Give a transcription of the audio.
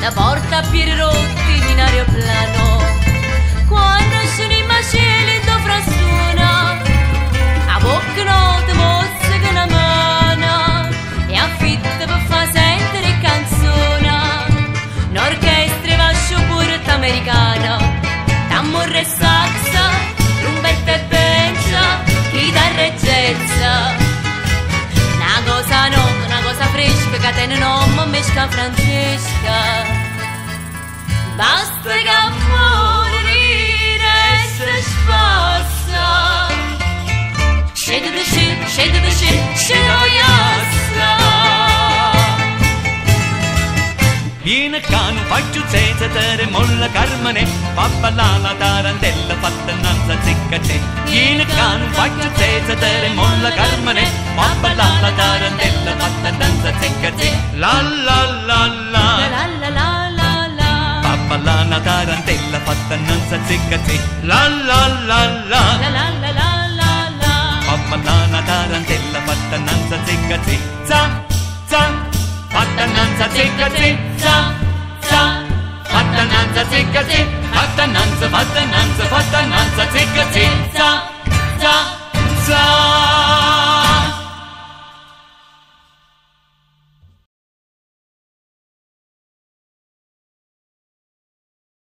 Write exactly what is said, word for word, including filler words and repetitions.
da porta a piedi rotti in aeroplano. Quando sono in macelli do frastuona, a bocca notte mozza che una mano e affitta per far sentire canzona. Un'orchestra vascio pure americana, tamburo e saxa, trombetta e bencia, chitarra e jazz. Una cosa nuova, una cosa fresca che tiene nome mesca Francesca. Basta che morire se spassa, scende da scende, scende da scende, scende Viene cano, faccio zezza, tere, molla, carmane, papà la la tarantella, fatta nanza, zecca, c'è. Viene cano, faccio zezza, tere, molla, carmane, papà la la tarantella, fatta nanza, zecca, c'è. La la la la, la la la la la, papà la la tarantella, fatta nanza, zecca, c'è. La la la la, la la la la la la, papà la la tarantella, fatta nanza, zecca, c'è. Za, za. Fattananza zecca zezza, za, fattananza zecca zecca, fattananza, fattananza, fattananza.